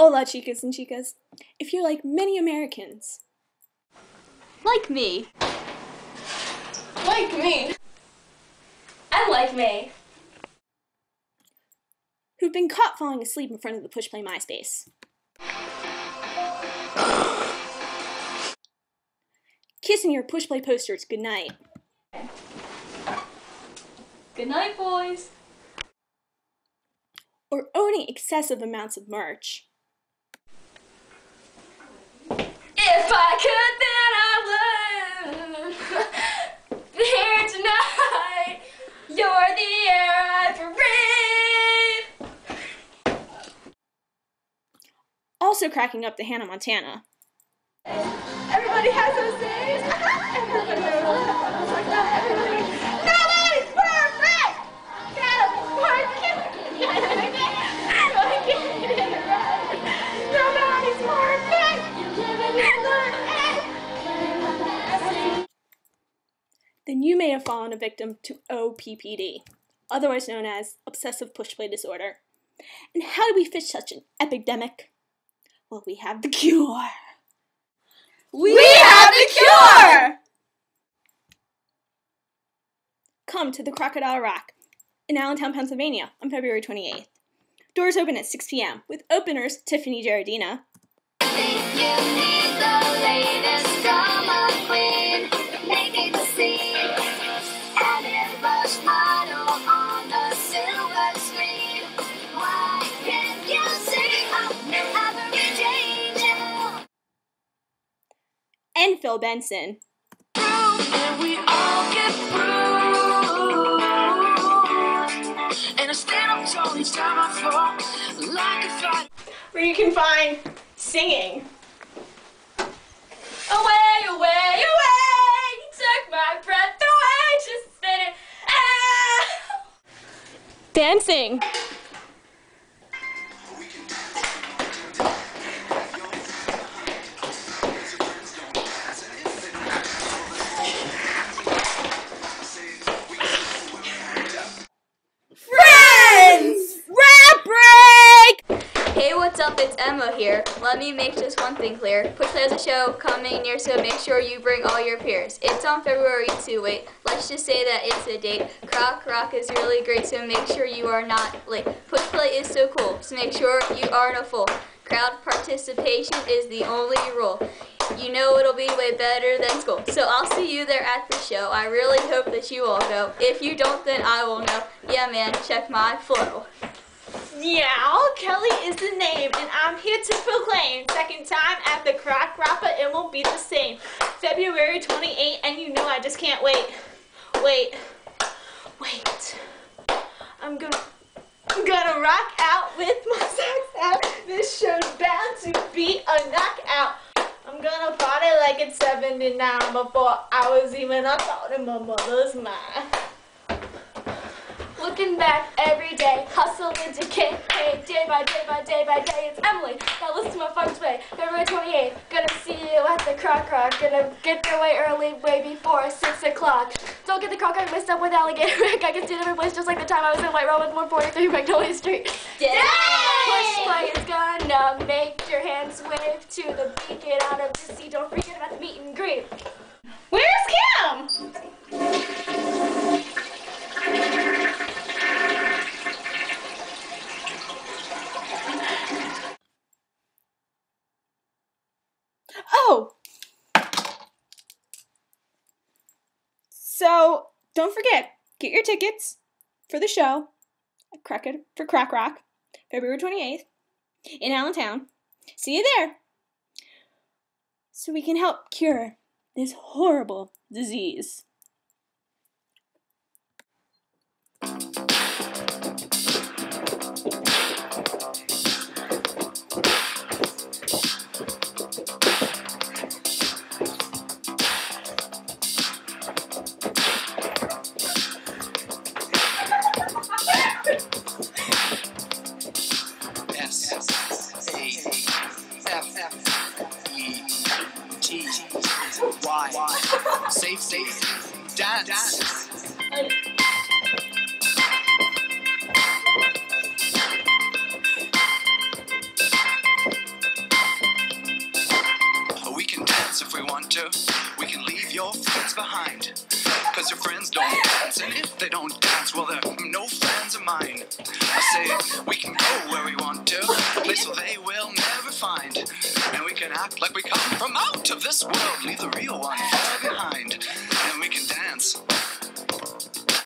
Hola, chicas and chicas. If you're like many Americans. Like me. Like me. And like me. Who've been caught falling asleep in front of the push-play MySpace. Kissing your push-play posters goodnight. Good night, boys. Or owning excessive amounts of merch. If I could, then I would. Here tonight, you're the air I breathe. Also cracking up the Hannah Montana. Everybody has those days. Everybody knows like that. Everybody. Nobody's perfect. Gotta work it. Nobody's perfect. Then you may have fallen a victim to OPPD, otherwise known as obsessive push-play disorder. And how do we fix such an epidemic? Well, we have the cure. We have the cure! Come to the Crocodile Rock in Allentown, Pennsylvania on February 28th. Doors open at 6 p.m. with openers Tiffany Giardina. If you need the latest drama queen, making the scene, and it rush model on the silver screen. Why can't you see I'm average angel? And Phil Bensen. And we all get bruised, and I stand up tall each time I fall, like a fight. Where you can find singing. Away, away, away. You took my breath away. Just spin it. Ah! Dancing. Hey, what's up? It's Emma here. Let me make just one thing clear. Push-play has a show coming near, so make sure you bring all your peers. It's on February 2. Wait, let's just say that it's a date. Crock is really great, so make sure you are not late. Push-play is so cool, so make sure you aren't a fool. Crowd participation is the only rule. You know it'll be way better than school. So I'll see you there at the show. I really hope that you all go. If you don't, then I will know. Yeah, man, check my flow. Yeah, Kelly is the name, and I'm here to proclaim, second time at the Crock Rapper, it won't be the same. February 28th, and you know I just can't wait. Wait. I'm gonna rock out with my sex out. This show's bound to be a knockout. I'm gonna party like it's 79 before I was even a thought in my mother's mind. Looking back every day, hustle and decay, hey, day by day by day by day, it's Emily, now listen to my fun play, February 28th, gonna see you at the Crock, gonna get there way early, way before 6 o'clock. Don't get the Crock mixed up with Alligator Rick, I can see it every place just like the time I was in White Roman 143 Magnolia Street. Push-play is gonna make your hands wave to the beat, get out of the seat, don't forget about the meet and greet. Where's Kim? Oh! So, don't forget, get your tickets for the show at Crock Rock, February 28th, in Allentown. See you there! So we can help cure this horrible disease. Safe, dance. if we want to, we can leave your friends behind. Cause your friends don't dance, and if they don't dance, well, they're no friends of mine. I say, we can go where we want to, a place where they will never find. And we can act like we come from out of this world, leave the real one far behind.